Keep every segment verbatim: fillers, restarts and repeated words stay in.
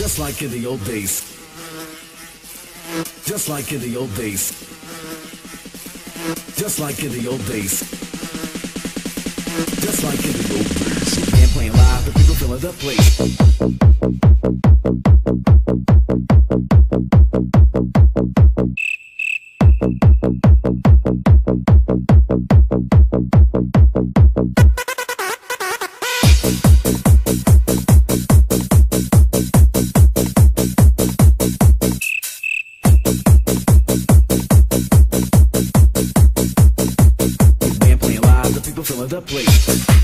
Just like in the old days. Just like in the old days. Just like in the old days. Just like in the old days. And playing live, the people filling the place. Filling the place.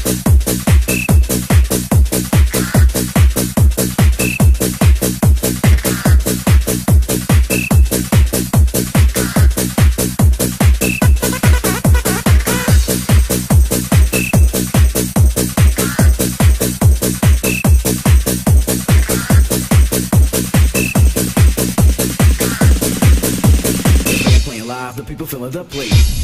And playing live, the people filling the place.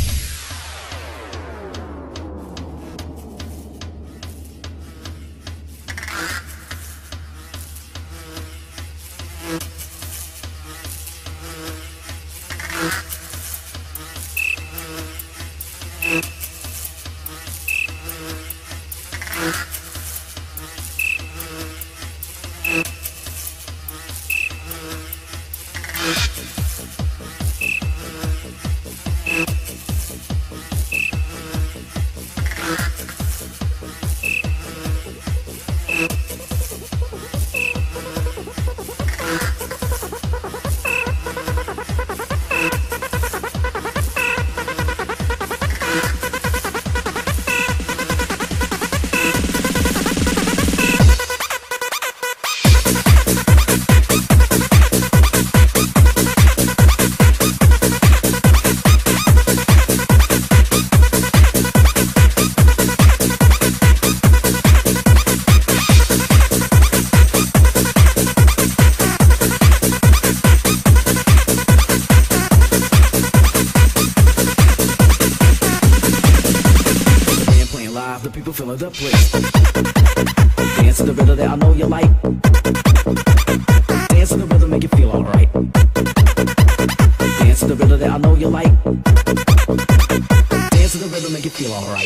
The people filling the place. Dance to the rhythm that I know you like. Dance to the rhythm, make you feel alright. Dance to the rhythm that I know you like. Dance to the rhythm, make you feel alright.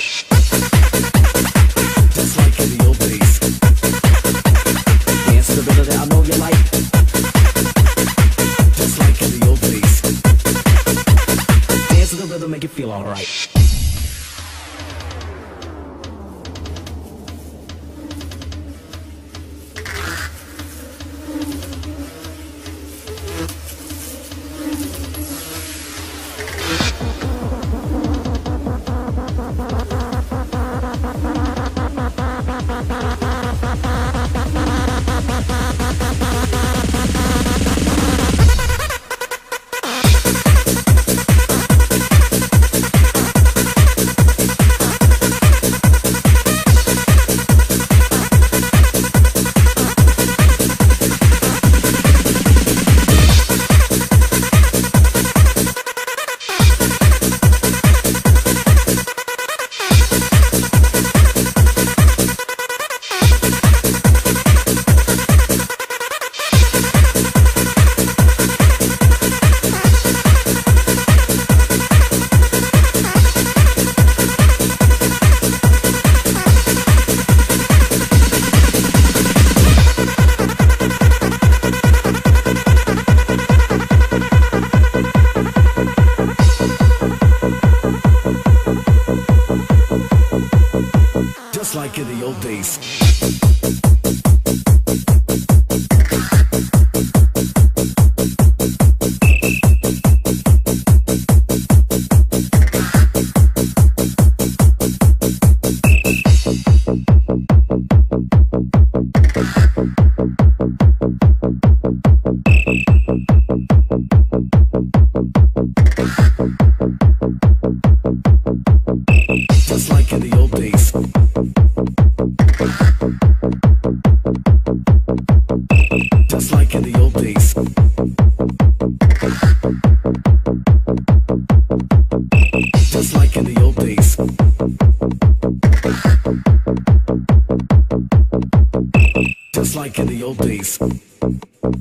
Just like in the old days. Dance to the rhythm that I know you like. Just like in the old days. Dance to the rhythm, make you feel alright. Just like in the old days. Just like in the old days. Just like in the old days. Just like in the old days. Just like in the old days.